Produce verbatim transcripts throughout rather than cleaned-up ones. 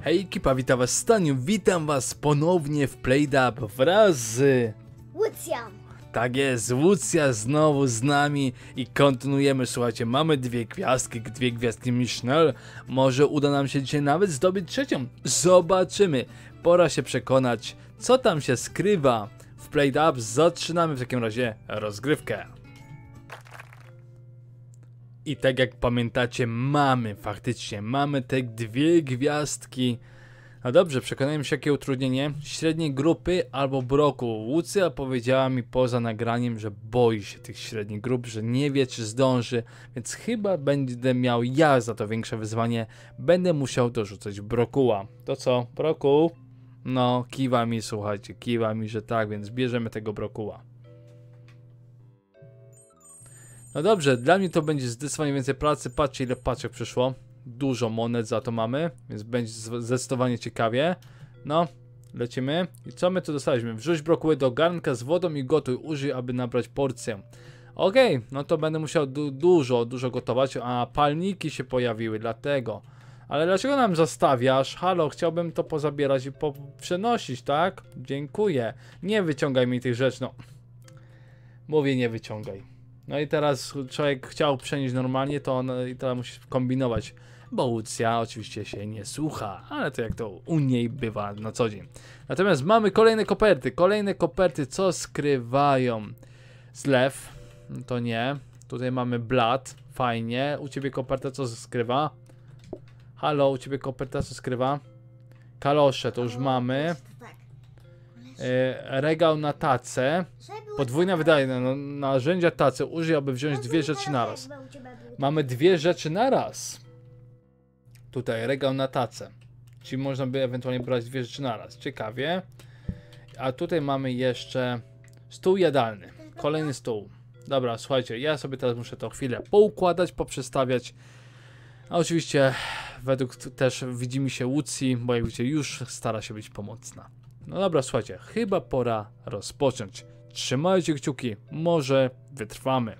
Hej ekipa, witam was Staniu, witam was ponownie w PlayDub wraz z... Łucjan! Tak jest, Łucja znowu z nami i kontynuujemy, słuchajcie, mamy dwie gwiazdki, dwie gwiazdki Michelin, może uda nam się dzisiaj nawet zdobyć trzecią, zobaczymy, pora się przekonać, co tam się skrywa w PlayDub, zaczynamy w takim razie rozgrywkę. I tak jak pamiętacie, mamy, faktycznie, mamy te dwie gwiazdki. No dobrze, przekonajmy się, jakie utrudnienie. Średniej grupy albo broku. Łucja powiedziała mi poza nagraniem, że boi się tych średnich grup, że nie wie, czy zdąży, więc chyba będę miał ja za to większe wyzwanie. Będę musiał dorzucać brokuła. To co, brokuł? No, kiwa mi, słuchajcie, kiwa mi, że tak, więc bierzemy tego brokuła. No dobrze, dla mnie to będzie zdecydowanie więcej pracy. Patrzcie, ile paczek przyszło. Dużo monet za to mamy, więc będzie zdecydowanie ciekawie. No, lecimy. I co my tu dostaliśmy? Wrzuć brokuły do garnka z wodą i gotuj. Użyj, aby nabrać porcję. Okej, okay, no to będę musiał du dużo, dużo gotować. A palniki się pojawiły, dlatego. Ale dlaczego nam zostawiasz? Halo, chciałbym to pozabierać i po przenosić, tak? Dziękuję. Nie wyciągaj mi tych rzeczy, no. Mówię, nie wyciągaj. No i teraz człowiek chciał przenieść normalnie, to on i teraz musi kombinować, bo Łucja oczywiście się nie słucha, ale to jak to u niej bywa na co dzień. Natomiast mamy kolejne koperty, kolejne koperty, co skrywają? Zlew, to nie, tutaj mamy blat, fajnie, u ciebie koperta co skrywa? Halo, u ciebie koperta co skrywa? Kalosze, to już mamy. Regał na tacę. Podwójna wydajna, no, narzędzia tacy. Użyj, aby wziąć dwie rzeczy naraz. Mamy dwie rzeczy naraz. Tutaj regał na tacę. Czyli można by ewentualnie brać dwie rzeczy naraz. Ciekawie. A tutaj mamy jeszcze stół jadalny. Kolejny stół. Dobra, słuchajcie, ja sobie teraz muszę to chwilę poukładać, poprzestawiać. A oczywiście według też widzimy się Łucji, bo jak widzicie już stara się być pomocna. No dobra, słuchajcie, chyba pora rozpocząć. Trzymajcie kciuki, może wytrwamy.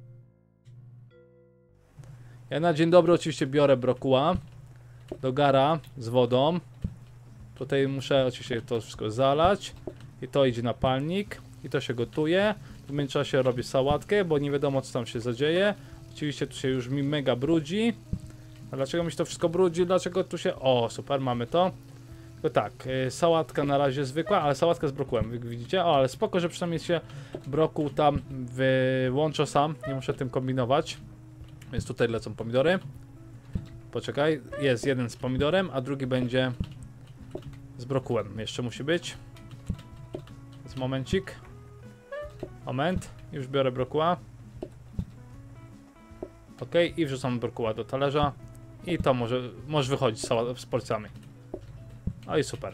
Ja na dzień dobry oczywiście biorę brokuła do gara z wodą. Tutaj muszę oczywiście to wszystko zalać. I to idzie na palnik. I to się gotuje. W międzyczasie robię sałatkę, bo nie wiadomo co tam się zadzieje. Oczywiście tu się już mi mega brudzi. A dlaczego mi się to wszystko brudzi? Dlaczego tu się... O, super, mamy to. To tak, y, sałatka na razie zwykła, ale sałatka z brokułem, jak widzicie. O, ale spoko, że przynajmniej się brokuł tam wyłącza sam, nie muszę tym kombinować. Więc tutaj lecą pomidory. Poczekaj, jest jeden z pomidorem, a drugi będzie z brokułem. Jeszcze musi być. Jest momencik. Moment, już biorę brokuła. Ok, i wrzucam brokuła do talerza. I to może, może wychodzić z, z porcjami. No i super.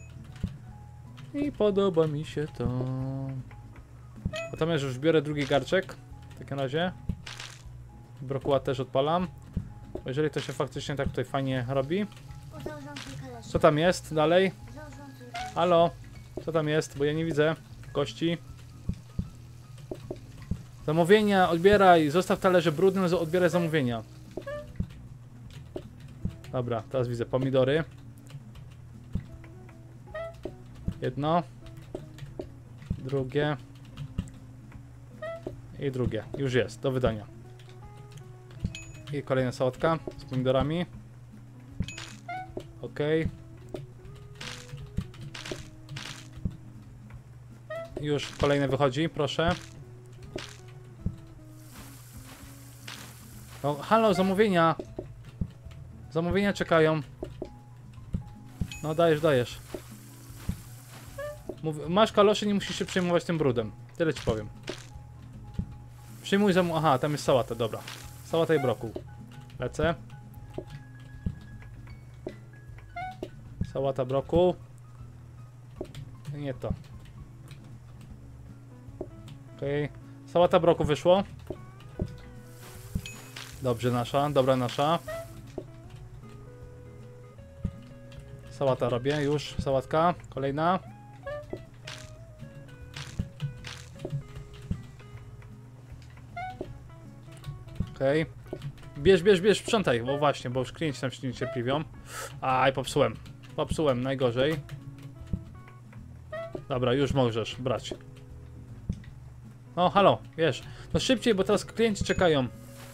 I podoba mi się to. Natomiast już biorę drugi garczek. W takim razie. Brokuła też odpalam. Jeżeli to się faktycznie tak tutaj fajnie robi. Co tam jest dalej? Halo? Co tam jest? Bo ja nie widzę gości. Zamówienia, odbieraj. Zostaw talerze brudnym, odbieraj zamówienia. Dobra, teraz widzę pomidory. Jedno. Drugie. I drugie. Już jest, do wydania. I kolejna sałatka z pomidorami. Ok. Już kolejne wychodzi, proszę. No, halo, zamówienia. Zamówienia czekają. No, dajesz, dajesz. Mów, masz kalosze, nie musisz się przejmować tym brudem. Tyle ci powiem. Przyjmuj za... Aha, tam jest sałata, dobra. Sałata i brokuł. Lecę. Sałata, brokuł. Nie to. Okej. Okay. Sałata, brokuł wyszło. Dobrze, nasza. Dobra, nasza. Sałata robię, już. Sałatka. Kolejna. Okej. Okay. Bierz, bierz, bierz, sprzątaj. Bo właśnie, bo już klienci tam się niecierpliwią. Aj, popsułem. Popsułem, najgorzej. Dobra, już możesz brać. No, halo, wiesz. No szybciej, bo teraz klienci czekają.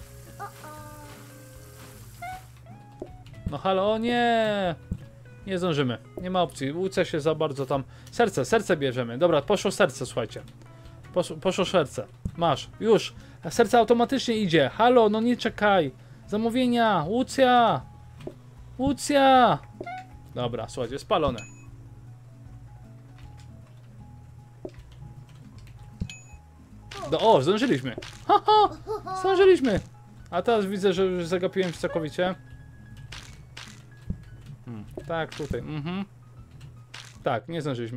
No halo, o nie! Nie zdążymy, nie ma opcji. Łuce się za bardzo tam... Serce, serce bierzemy. Dobra, poszło serce, słuchajcie. Poszło, poszło serce. Masz, już. Serce automatycznie idzie. Halo, no nie czekaj. Zamówienia, Łucja! Łucja! Dobra, słuchajcie, spalone. Do, o, zdążyliśmy. Ha, ha, zdążyliśmy. A teraz widzę, że już zagapiłem się całkowicie. Hmm, tak, tutaj. Mhm. Tak, nie zdążyliśmy.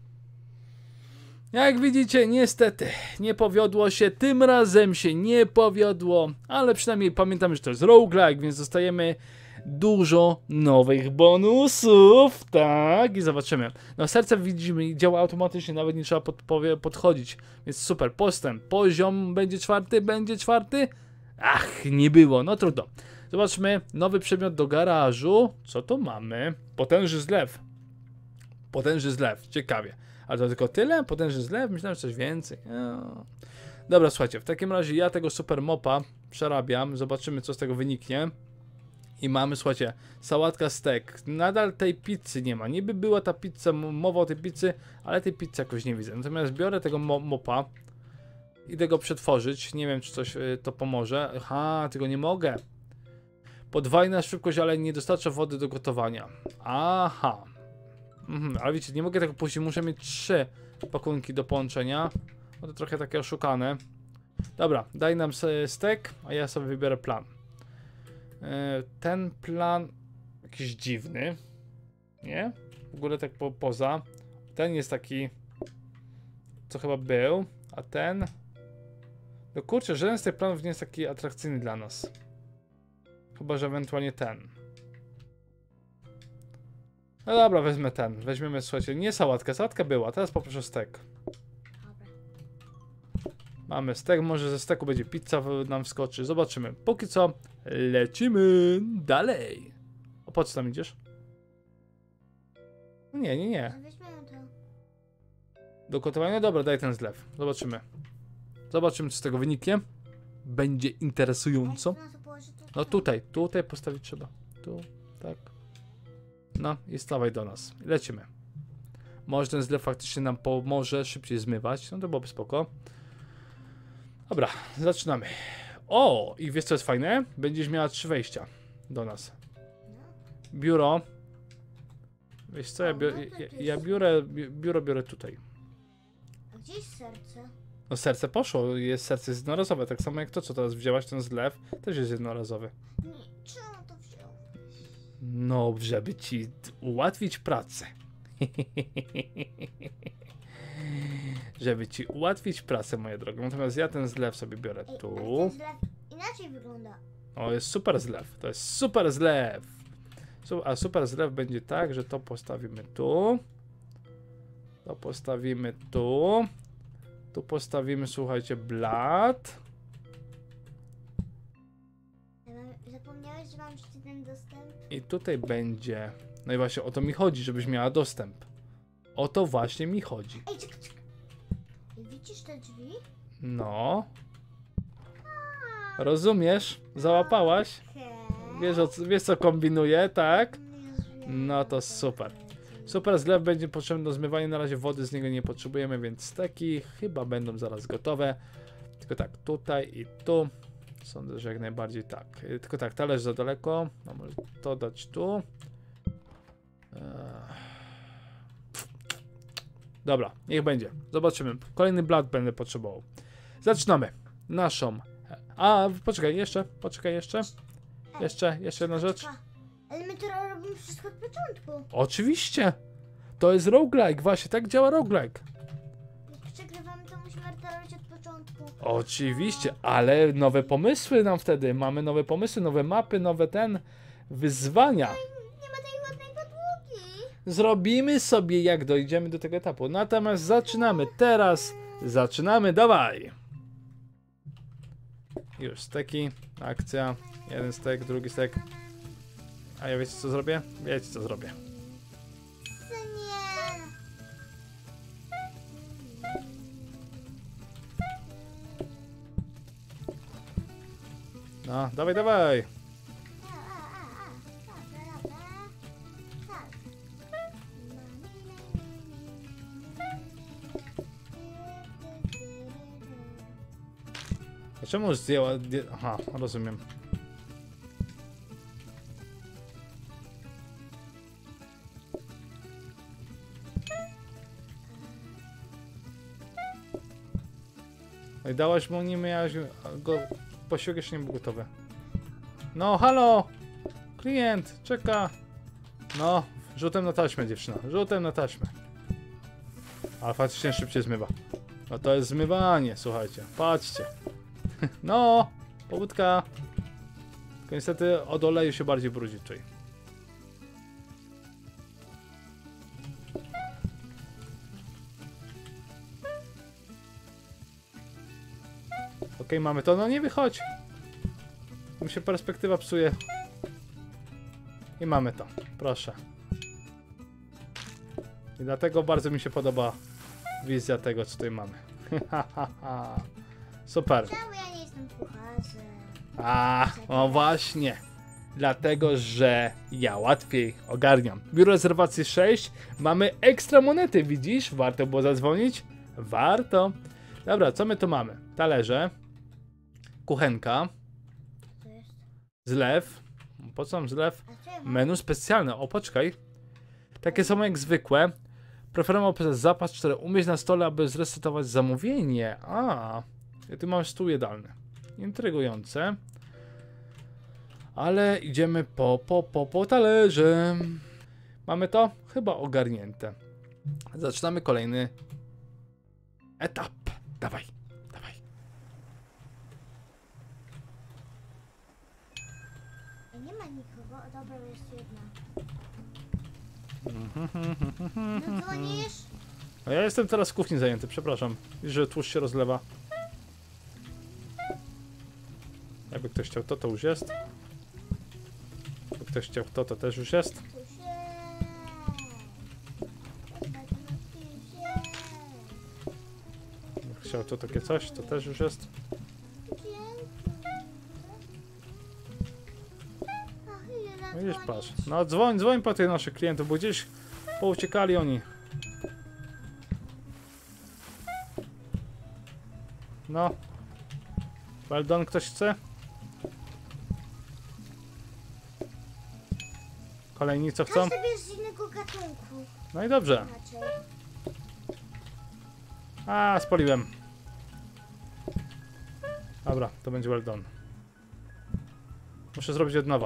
Jak widzicie, niestety, nie powiodło się. Tym razem się nie powiodło. Ale przynajmniej pamiętam, że to jest roguelike, więc dostajemy dużo nowych bonusów. Tak, i zobaczymy. No serce widzimy, działa automatycznie, nawet nie trzeba pod, podchodzić. Więc super, postęp. Poziom będzie czwarty, będzie czwarty. Ach, nie było, no trudno. Zobaczmy, nowy przedmiot do garażu. Co tu mamy? Potężny zlew. Potężny zlew, ciekawie. Ale to tylko tyle? Potężny zlew? Myślałem, że coś więcej. No. Dobra, słuchajcie, w takim razie ja tego super mopa przerabiam. Zobaczymy, co z tego wyniknie. I mamy, słuchajcie, sałatka steak. Nadal tej pizzy nie ma. Niby była ta pizza, mowa o tej pizzy, ale tej pizzy jakoś nie widzę. Natomiast biorę tego mo mopa. Idę go przetworzyć. Nie wiem, czy coś y, to pomoże. Aha, tego nie mogę. Podwajna szybkość, ale nie dostarcza wody do gotowania. Aha. Mhm, ale wiecie, nie mogę tego puścić. Muszę mieć trzy pakunki do połączenia. No to trochę takie oszukane. Dobra, daj nam steak, a ja sobie wybiorę plan. Yy, ten plan jakiś dziwny. Nie? W ogóle tak po, poza. Ten jest taki, co chyba był, a ten... No kurczę, żaden z tych planów nie jest taki atrakcyjny dla nas. Chyba, że ewentualnie ten. No dobra, wezmę ten. Weźmiemy, słuchajcie, nie sałatkę. Sałatka była, teraz poproszę stek. Mamy stek, może ze steku będzie pizza nam wskoczy. Zobaczymy. Póki co lecimy dalej. O, po co tam idziesz? Nie, nie, nie. Do gotowania? Dobra, daj ten zlew. Zobaczymy. Zobaczymy, co z tego wyniknie. Będzie interesująco. No tutaj, tutaj postawić trzeba. Tu, tak. No i stawaj do nas. Lecimy. Może ten zlew faktycznie nam pomoże szybciej zmywać. No to byłoby spoko. Dobra, zaczynamy. O, i wiesz co jest fajne? Będziesz miała trzy wejścia do nas. Biuro. Wiesz co, ja, biorę, ja, ja biurę, biuro biorę tutaj. A gdzie jest serce? No serce poszło, jest serce jest jednorazowe, tak samo jak to, co teraz wzięłaś, ten zlew, też jest jednorazowy. Nie, czemu to wziął? No, żeby ci ułatwić pracę. Żeby ci ułatwić pracę, moja droga. Natomiast ja ten zlew sobie biorę Ej, tu. ale ten zlew inaczej wygląda. O, jest super zlew. To jest super zlew. Su- A super zlew będzie tak, że to postawimy tu. To postawimy tu. Tu postawimy, słuchajcie, blat. Zapomniałeś, że mam jeszcze ten dostęp? I tutaj będzie... No i właśnie o to mi chodzi, żebyś miała dostęp. O to właśnie mi chodzi. Ej, czek, czek. Widzisz te drzwi? No. Rozumiesz? Załapałaś? Wiesz, o, co- wiesz co kombinuję, tak? No to super. Super zlew będzie potrzebny do zmywania. Na razie wody z niego nie potrzebujemy, więc steki chyba będą zaraz gotowe. Tylko tak, tutaj i tu. Sądzę, że jak najbardziej tak. Y, Tylko tak, talerz za daleko. No, może to dać tu. Ech. Dobra, niech będzie. Zobaczymy. Kolejny blat będę potrzebował. Zaczynamy. Naszą. A, poczekaj, jeszcze. Poczekaj, jeszcze. Jeszcze, jeszcze jedna rzecz. Ale my to robimy wszystko od początku. Oczywiście. To jest roguelike. Właśnie tak działa roguelike. Jak przegrywamy, to musimy to robić od początku. Oczywiście, ale nowe pomysły nam wtedy. Mamy nowe pomysły, nowe mapy, nowe ten wyzwania. Nie ma tej ładnej podłogi. Zrobimy sobie, jak dojdziemy do tego etapu. Natomiast zaczynamy teraz. Zaczynamy, dawaj. Już steki, akcja. Jeden stek, drugi stek. A ja wiecie co zrobię? Wiecie co zrobię. No, dawaj, dawaj. A, a, a, a. Dobra, dobra. Tak. A czemu zdjęła... die- Aha, rozumiem. No i dałaś mu, nie miałaś go... Posiłek jeszcze nie był gotowy. No, halo! Klient, czeka! No, rzutem na taśmę, dziewczyna. Rzutem na taśmę. Ale faktycznie szybciej zmywa. No to jest zmywanie, słuchajcie. Patrzcie. No, pobudka. Tylko niestety od oleju się bardziej brudzi tutaj. Okej, mamy to. No nie wychodź. Mi się perspektywa psuje. I mamy to. Proszę. I dlatego bardzo mi się podoba wizja tego, co tutaj mamy. Super. Czemu ja nie jestem kucharzem? A, no właśnie. Dlatego, że ja łatwiej ogarniam. Biuro rezerwacji sześć. Mamy ekstra monety, widzisz? Warto było zadzwonić? Warto. Dobra, co my tu mamy? Talerze. Kuchenka. Co to jest? Zlew. Po co nam zlew? A co ja mam? Menu specjalne. O, poczekaj. Takie samo jak zwykłe. Preferował przez zapas cztery. Umieść na stole, aby zresetować zamówienie. A, ja tu mam stół jadalny. Intrygujące. Ale idziemy po, po, po, po talerze. Mamy to? Chyba ogarnięte. Zaczynamy kolejny etap. Dawaj, dawaj. Ej, nie ma nikogo. O, dobra, jest jedna. No dzwonisz? A ja jestem teraz w kuchni zajęty, przepraszam. Widzisz, że tłuszcz się rozlewa. Jakby ktoś chciał to, to już jest. Jakby ktoś chciał to, to też już jest. Tu się. Jakby chciał to takie coś, to też już jest. Widzisz, patrz. No dzwoń, dzwoń po tych naszych klientów, bo gdzieś pouciekali oni. No. Well done, ktoś chce? Kolejni co chcą? Każdy jest z innego gatunku. No i dobrze. Raczej. A, spaliłem. Dobra, to będzie well done. Muszę zrobić od nowa.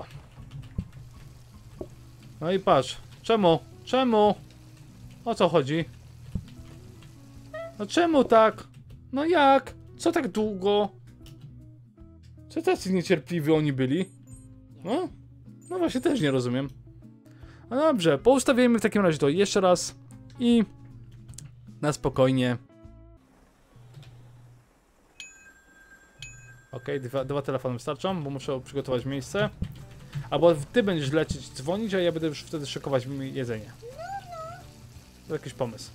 No i patrz. Czemu? Czemu? O co chodzi? No czemu tak? No jak? Co tak długo? Co tacy niecierpliwi oni byli? No? No właśnie też nie rozumiem. No dobrze, poustawiajmy w takim razie to jeszcze raz i na spokojnie. Okej, okay, dwa, dwa telefony wystarczą, bo muszę przygotować miejsce. Albo ty będziesz lecieć, dzwonić, a ja będę już wtedy szykować mi jedzenie. To jakiś pomysł.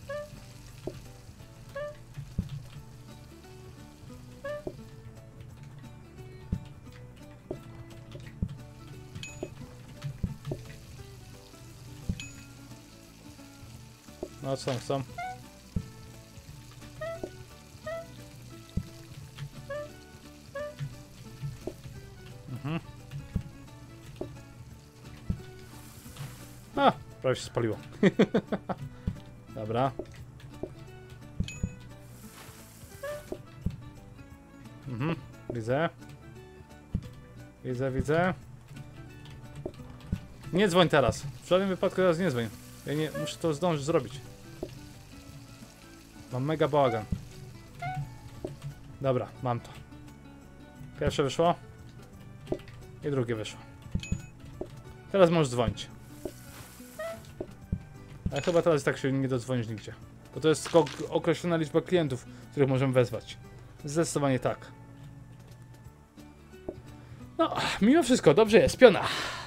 No co chcą? Mhm. A, prawie się spaliło. Dobra. Mhm, widzę. Widzę, widzę. Nie dzwoń teraz. W żadnym wypadku teraz nie dzwoń. Ja nie muszę to zdążyć zrobić. Mam mega bałagan. Dobra, mam to. Pierwsze wyszło. I drugie wyszło. Teraz możesz dzwonić. Ale chyba teraz tak się nie dodzwonisz nigdzie. Bo to jest tylko określona liczba klientów, których możemy wezwać. Zdecydowanie tak. No, mimo wszystko, dobrze jest. Piona.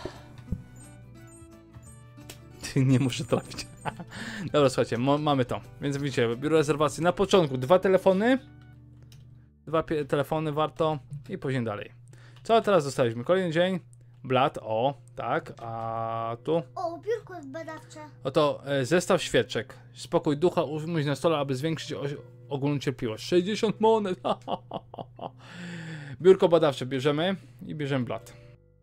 Nie muszę trafić. Dobra, słuchajcie, mamy to. Więc widzicie, biuro rezerwacji na początku. Dwa telefony. Dwa telefony warto. I później dalej. Co teraz dostaliśmy? Kolejny dzień. Blat, o, tak, a tu? O, biurko badawcze. Oto e, zestaw świeczek. Spokój ducha umieść na stole, aby zwiększyć o, ogólną cierpliwość. sześćdziesiąt monet. Biurko badawcze bierzemy i bierzemy blat.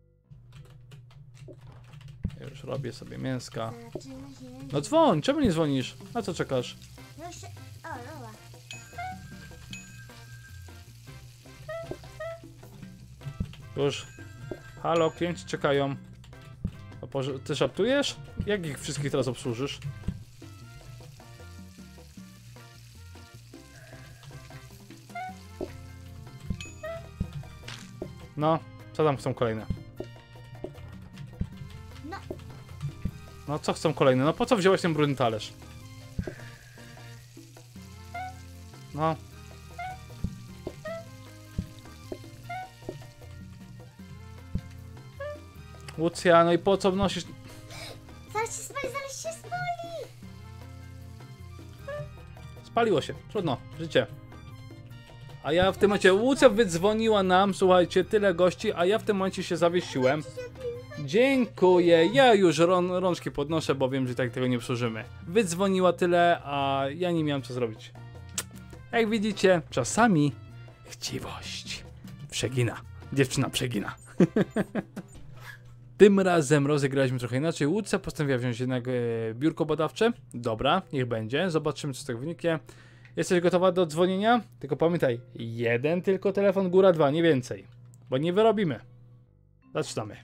Już robię sobie mięska. Zaczyna się... No dzwoń, czemu nie dzwonisz? Na co czekasz? No jeszcze... O, dobra. Już. Halo, klienci czekają. A poże- ty szaptujesz? Jak ich wszystkich teraz obsłużysz? No, co tam chcą kolejne? No. No co chcą kolejne? No po co wziąłeś ten brudny talerz? No. Lucja, no i po co wnosisz? Zaraz się spali, zaraz się spali. Spaliło się, trudno, życie. A ja w tym momencie, Łucja wydzwoniła nam, słuchajcie, tyle gości, a ja w tym momencie się zawiesiłem. Dziękuję, ja już rą rączki podnoszę, bo wiem, że tak tego nie przeżymy. Wydzwoniła tyle, a ja nie miałem co zrobić. Jak widzicie, czasami chciwość przegina. Dziewczyna przegina. Tym razem rozegraliśmy trochę inaczej. Łucja postanowiła wziąć jednak e, biurko badawcze. Dobra, niech będzie. Zobaczymy, co z tego wyniknie. Jesteś gotowa do dzwonienia? Tylko pamiętaj, jeden tylko telefon, góra dwa, nie więcej. Bo nie wyrobimy. Zaczynamy.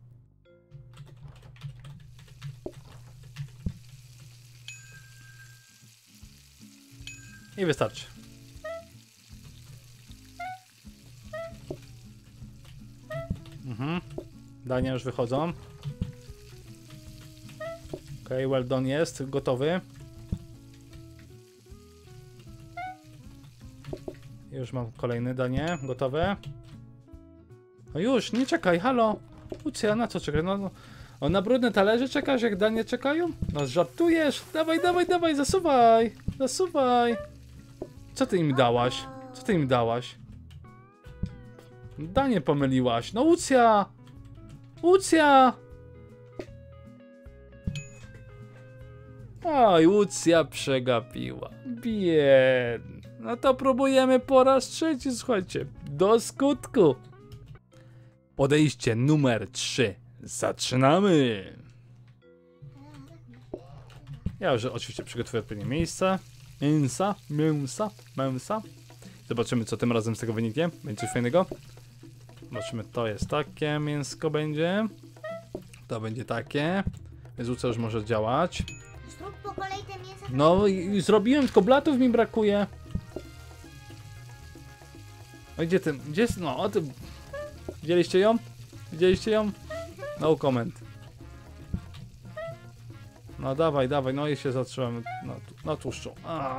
I wystarczy. Mhm. Dania już wychodzą. Ok, well done jest, gotowy. Już mam kolejne danie, gotowe. No już, nie czekaj, halo. Lucja, na co czekaj? No, no. O, na brudne talerze czekasz, jak danie czekają? No żartujesz. Dawaj, dawaj, dawaj, zasuwaj. Zasuwaj. Co ty im dałaś? Co ty im dałaś? Danie pomyliłaś. No Lucja. Lucja. Oj, Lucja przegapiła. Biedny. No to próbujemy po raz trzeci, słuchajcie. Do skutku. Podejście numer trzy. Zaczynamy. Ja już oczywiście przygotuję odpowiednie miejsce. Mięsa, mięsa, mięsa. Zobaczymy, co tym razem z tego wyniknie. Będzie coś fajnego. Zobaczymy, to jest takie mięsko będzie. To będzie takie. Więc co już może działać. Zrób po kolei te mięsa. No i zrobiłem, tylko blatów mi brakuje. No gdzie ten, gdzie jest, no o tym. Widzieliście ją? Widzieliście ją? No comment. No dawaj, dawaj, no i się zatrzymamy na, na tłuszczu.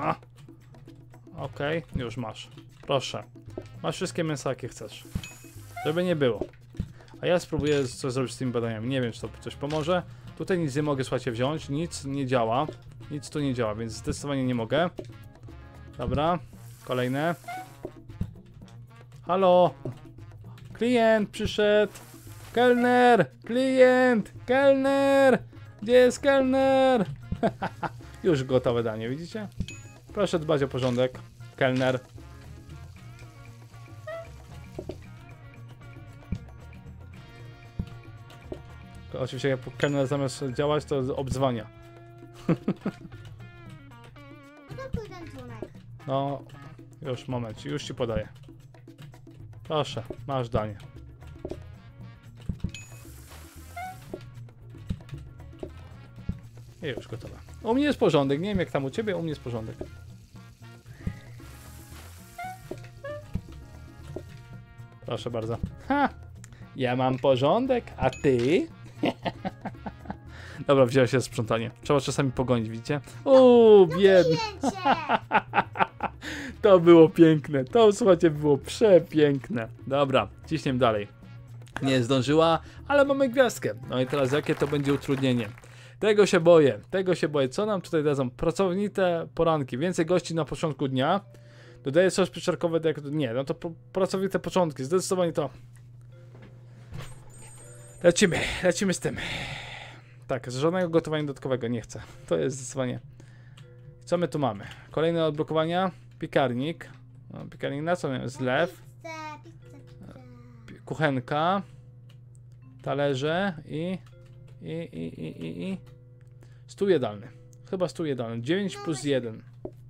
Okej, okay, już masz. Proszę. Masz wszystkie mięsa, jakie chcesz. Żeby nie było. A ja spróbuję coś zrobić z tymi badaniami. Nie wiem, czy to coś pomoże. Tutaj nic nie mogę, słuchajcie, wziąć. Nic nie działa. Nic tu nie działa, więc zdecydowanie nie mogę. Dobra. Kolejne. Halo. Klient przyszedł. Kelner. Klient. Kelner. Gdzie jest kelner? Już gotowe danie, widzicie? Proszę dbać o porządek. Kelner. Oczywiście jak kelner zamiast działać, to obdzwania. Gotuj ten członek. No, już moment, już ci podaję. Proszę, masz danie. I już gotowe. U mnie jest porządek, nie wiem jak tam u ciebie, u mnie jest porządek. Proszę bardzo. Ha! Ja mam porządek, a ty? Dobra, wzięła się sprzątanie. Trzeba czasami pogonić, widzicie? Uuu, biedny. To było piękne. To, słuchajcie, było przepiękne. Dobra, ciśniemy dalej. Nie zdążyła, ale mamy gwiazdkę. No i teraz jakie to będzie utrudnienie? Tego się boję, tego się boję. Co nam tutaj dadzą? Pracowite poranki, więcej gości na początku dnia. Dodaję sos pieczarkowy, jak... nie, no to pracowite początki, zdecydowanie to. Lecimy, lecimy z tym. Tak, z żadnego gotowania dodatkowego nie chcę. To jest zdecydowanie. Co my tu mamy? Kolejne odblokowania. Piekarnik. No, piekarnik na co miałem? Zlew. Pizza, pizza, pizza. Pi- Kuchenka. Talerze i... I, i, i, i, i... Stół jadalny. Chyba stół jadalny. dziewięć plus jeden.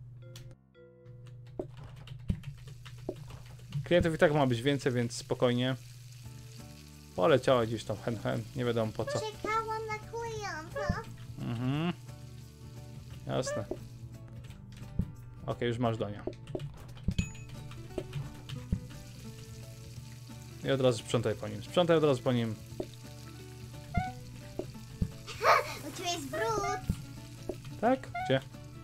Klientów i tak ma być więcej, więc spokojnie. Poleciała gdzieś tam hen hen. Nie wiadomo po co. Czekałam na klienta. Mhm. Jasne. Okej, już masz Donia. I od razu sprzątaj po nim. Sprzątaj od razu po nim. U ciebie jest brud. Tak? Gdzie?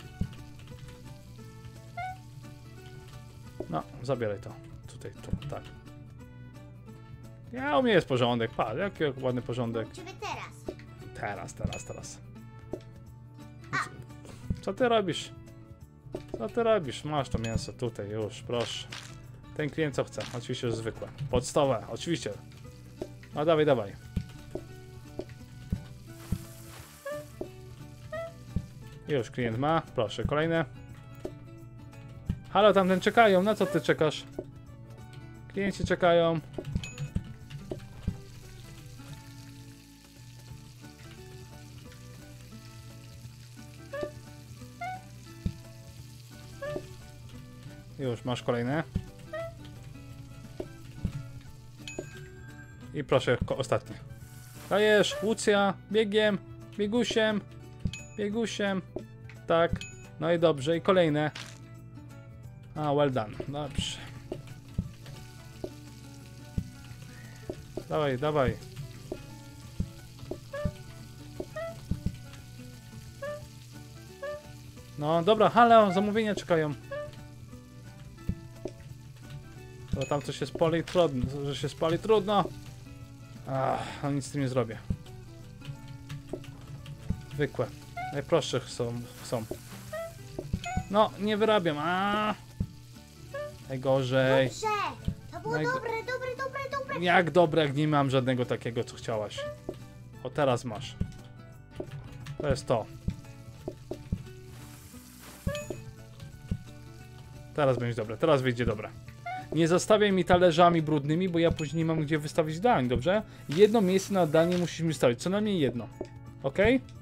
No, zabieraj to. Tutaj, tu, tak. Ja, u mnie jest porządek. Patrz, jaki ładny porządek. U ciebie teraz. Teraz, teraz, teraz. Co, co ty robisz? Co ty robisz? Masz to mięso tutaj już, proszę. Ten klient co chce? Oczywiście, że zwykłe. Podstawowe, oczywiście. No dawaj, dawaj. Już klient ma. Proszę, kolejne. Halo, tamten czekają. Na co ty czekasz? Klienci czekają. Już, masz kolejne. I proszę, ostatnie. Dajesz, Łucja, biegiem, biegusiem, biegusiem. Tak, no i dobrze, i kolejne. A, well done, dobrze. Dawaj, dawaj. No, dobra, halo, zamówienia czekają. To tam coś się spali, trudno, że się spali, trudno. Ach, no nic z tym nie zrobię. Zwykłe. Najprostsze są, są. No, nie wyrabiam, a. Najgorzej. Dobrze. To było Najgo- dobre, dobre, dobre, dobre. Jak dobre, jak nie mam żadnego takiego, co chciałaś. O, teraz masz. To jest to. Teraz będzie dobre, teraz wyjdzie dobre. Nie zostawiaj mi talerzami brudnymi, bo ja później nie mam gdzie wystawić dań, dobrze? Jedno miejsce na danie musisz mi stawić, co najmniej jedno. Ok?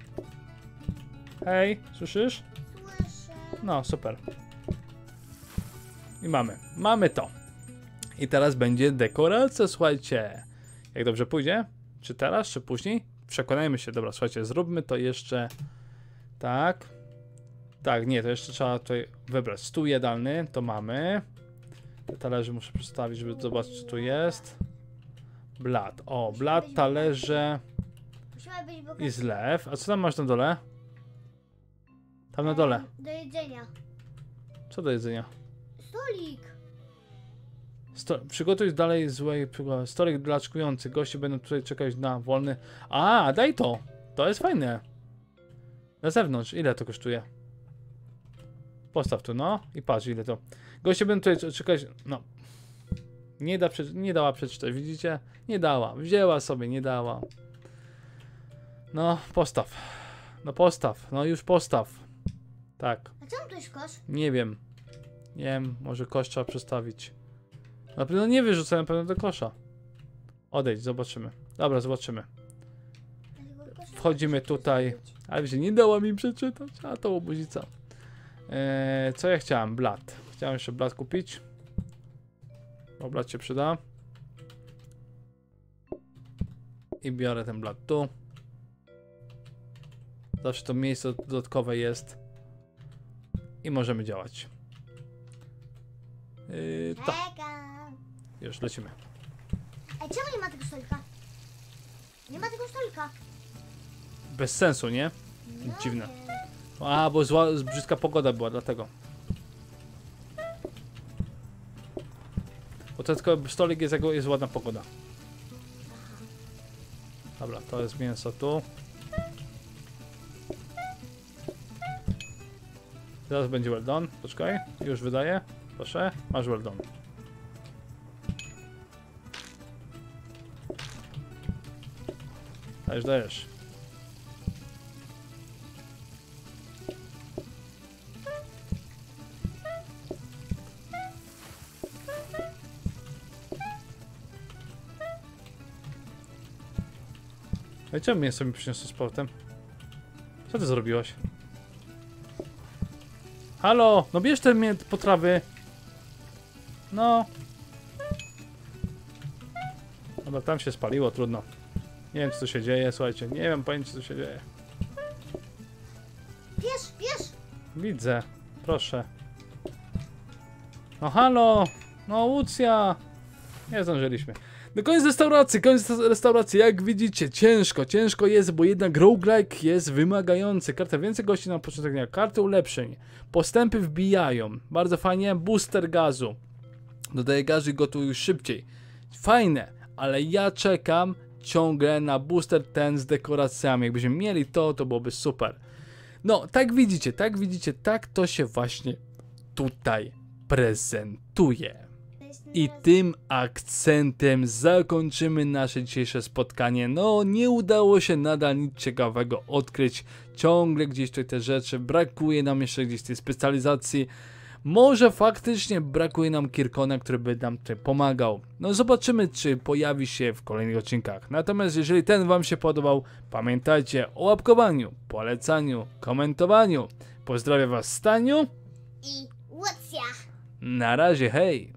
Hej, słyszysz? Słyszę. No, super. I mamy. Mamy to. I teraz będzie dekoracja, słuchajcie. Jak dobrze pójdzie? Czy teraz, czy później? Przekonajmy się. Dobra, słuchajcie, zróbmy to jeszcze tak. Tak, nie, to jeszcze trzeba tutaj wybrać. Stół jadalny, to mamy. Te talerze muszę przedstawić, żeby zobaczyć, czy tu jest. Blat. O, blat, talerze Musimy być i bogaci. zlew. A co tam masz na dole? Tam na dole. Do jedzenia. Co do jedzenia? Stolik. Sto przygotuj dalej złej przygody. Stolik dla oczekujących. Goście będą tutaj czekać na wolny. A, daj to! To jest fajne. Na zewnątrz. Ile to kosztuje? Postaw tu, no. I patrz, ile to. Goście będą tutaj czekać. No. Nie, da, nie dała przeczytać, widzicie? Nie dała. Wzięła sobie, nie dała. No, postaw. No postaw. No już postaw. Tak. A czemu tu jest kosz? Nie wiem. Nie wiem, może kosz trzeba przestawić. Na pewno nie wyrzucę, na pewno do kosza. Odejdź, zobaczymy. Dobra, zobaczymy. Dlatego kosz Wchodzimy tutaj. Ale wiecie, nie dała mi przeczytać. A to łobuzica. Eee, co ja chciałem? Blat. Chciałem jeszcze blat kupić. Bo blat się przyda. I biorę ten blat tu. Zawsze to miejsce dodatkowe jest. I możemy działać. Yy, tak, Czekam. już lecimy. Ej, czemu nie ma tego stolika? Nie ma tego stolika. Bez sensu, nie? No Dziwne. nie. A, bo zła, brzydka pogoda była, dlatego. Bo to tylko stolik jest, jak jest ładna pogoda. Dobra, to jest mięso tu. Zaraz będzie well done. Poczekaj, już wydaję. Proszę, masz well done. Dajesz, dajesz. A czemu mięso mi przyniosło z powrotem? Co ty zrobiłaś? Halo, no bierz te mię- potrawy. No. Dobra, tam się spaliło, trudno. Nie wiem, co tu się dzieje, słuchajcie, nie wiem pojęcia, co się dzieje. Bierz, bierz! Widzę, proszę. No halo, no Łucja. Nie zdążyliśmy. No koniec restauracji, koniec restauracji, jak widzicie, ciężko, ciężko jest, bo jednak roguelike jest wymagający. Karta więcej gości na początek dnia, karty ulepszeń, postępy wbijają, bardzo fajnie, booster gazu. Dodaję gazu i gotuję już szybciej. Fajne, ale ja czekam ciągle na booster ten z dekoracjami. Jakbyśmy mieli to, to byłoby super. No, tak widzicie, tak widzicie, tak to się właśnie tutaj prezentuje. I tym akcentem zakończymy nasze dzisiejsze spotkanie. No, nie udało się nadal nic ciekawego odkryć. Ciągle gdzieś tutaj te rzeczy, brakuje nam jeszcze gdzieś tej specjalizacji. Może faktycznie brakuje nam Kirkona, który by nam tutaj pomagał. No zobaczymy, czy pojawi się w kolejnych odcinkach. Natomiast jeżeli ten wam się podobał, pamiętajcie o łapkowaniu, polecaniu, komentowaniu. Pozdrawiam was Staniu. I Łucja! Na razie, hej!